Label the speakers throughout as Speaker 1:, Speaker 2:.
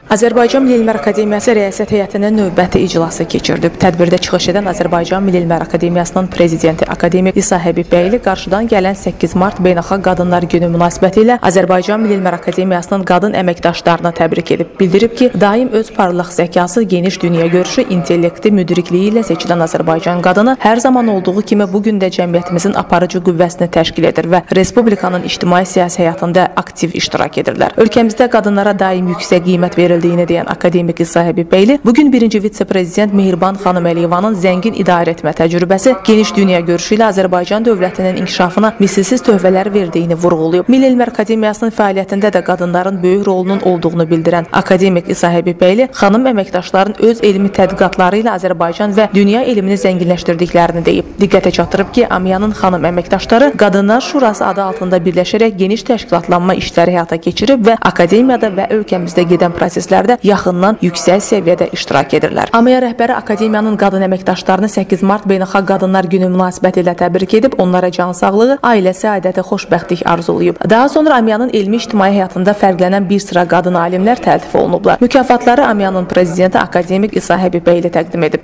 Speaker 1: Azərbaycan Milli Elmlər Akademiyası Rəyasət Heyətinin növbəti iclası keçirilib. Tədbirdə çıxış edən Azərbaycan Milli Elmlər Akademiyasının prezidenti akademik İsa Həbibbəyli qarşıdan gələn 8 mart Beynəlxalq Qadınlar Günü münasibətilə Azərbaycan Milli Elmlər Akademiyasının qadın əməkdaşlarını təbrik edib. Bildirib ki, daim öz parlaq zəkası, geniş dünya görüşü, intellekti, müdrikliyi ilə seçilən Azərbaycan qadını hər zaman olduğu kimi bugün də cəmiyyətimizin aparıcı qüvvəsini təşkil edir və Respublikanın ictimai-siyasi həyatında aktiv iştirak edirlər. Ölkəmizdə qadınlara daim yüksək qiymət verildiyini deyən akademik İsa Həbibbəyli, bugün birinci vitse-prezident Mehriban xanım Əliyevanın zəngin idarə etmə təcrübəsi, geniş dünya görüşü ilə Azərbaycan dövlətinin inkişafına misilsiz töhfələr verdiyini vurğulayıb. Milli Elmlər Akademiyasının fəaliyyətində də qadınların böyük rolunun olduğunu bildirən akademik İsa Həbibbəyli, xanım əməkdaşların öz elmi tədqiqatları ilə Azərbaycan və dünya elmini zənginləşdirdiklərini deyib. Diqqətə çatdırıb ki, AMİA-nın xanım əməkdaşları Qadınlar Şurası adı altında birləşərək geniş təşkilatlanma işləri həyata keçirib və akademiyada və ölkəmizdə gedən proseslərdə yaxından yüksək səviyyədə iştirak edirlər. AMİA rəhbəri akademiyanın qadın əməkdaşlarını 8 mart Beynəlxalq Qadınlar Günü münasibəti ilə təbrik edib, onlara can sağlığı, ailə səadəti, xoşbəxtlik arzulayıb. Daha sonra AMİA-nın elmi-ictimai həyatında fərqlənən bir sıra qadın alimlər təltif olunublar. Mükafatları AMİA-nın prezidenti akademik İsa Həbibbəyli təqdim edib.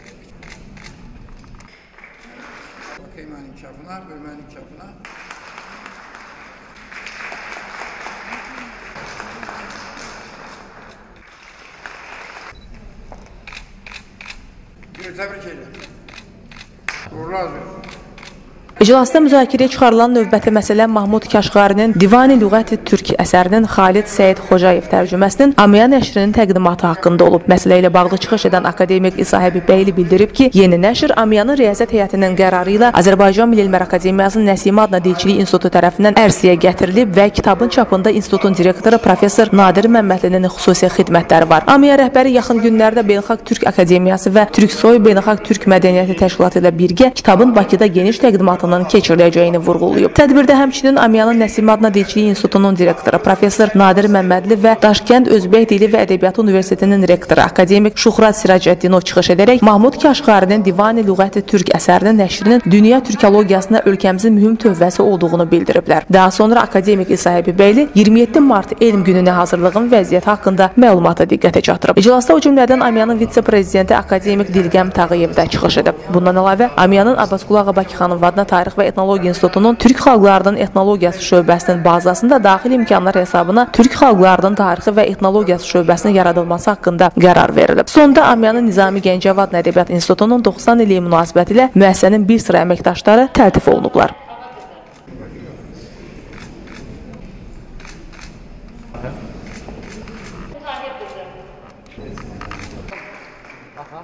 Speaker 2: Təbrik edirəm. Uğurlar verin.
Speaker 1: İclasda müzakirəyə çıxarılan növbəti məsələ Mahmud Kaşğarinin Divani Lüğəti Türk əsərinin Xalid Səid Xocayev tərcüməsinin AMİA nəşrinin təqdimatı haqqında olub. Məsələ ilə bağlı çıxış edən akademik İsa Həbibbəyli bildirib ki, yeni nəşr AMİA-nın Riyasət Heyətinin qərarı ilə Azərbaycan Milli Elmlər Akademiyasının Nəsimə adına Dilçilik İnstitutu tərəfindən ərsəyə gətirilib və kitabın çapında institutun direktoru professor Nadir Məmmədlinin xüsusi xidmətləri var. AMİA rəhbəri yaxın günlərdə Beynəlxalq Türk Akademiyası və Türksoy Beynəlxalq Türk Mədəniyyəti Təşkilatı ilə birgə kitabın Bakıda geniş təqdimatı keçiriləcəyini vurğulayıb. Tədbirdə həmçinin AMİA-nın Nəsimə adına Dilçilik İnstitutunun direktoru professor Nadir Məmmədli və Daşkənd Özbək Dili və Ədəbiyyatı Universitetinin rektoru akademik Şuhrat Siracəddinov çıxış edərək Mahmud Kaşğarinin Divani Lüğəti Türk əsərinin nəşrinin dünya türkologiyasına ölkəmizin mühüm tövbəsi olduğunu bildiriblər. Daha sonra akademik İsa Həbibbəyli 27 mart elm gününə hazırlığın vəziyyəti haqqında məlumata diqqətə çatdırıb. İclasda o cümlədən AMİA-nın vitse-prezidenti akademik Dilgəm Tağıyev də çıxış edib. Bundan əlavə AMİA-nın Abbasqulu Bakıxanov adına Tarix və Etnologiya İnstitutunun Türk xalqlarının etnologiyası şöbəsinin bazasında daxili imkanlar hesabına Türk xalqlarının tarixi və etnologiyası şöbəsinin yaradılması haqqında qərar verilib. Sonda AMİA-nın Nizami Gəncəvi adına Ədəbiyyat İnstitutunun 90 illiyi münasibətilə müəssisənin bir sıra əməkdaşları təltif olunublar.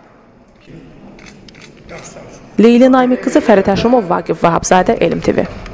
Speaker 1: Leyli Naimik qızı, Fərid Həşimov, Vaqif Vahabzadə, Elm TV.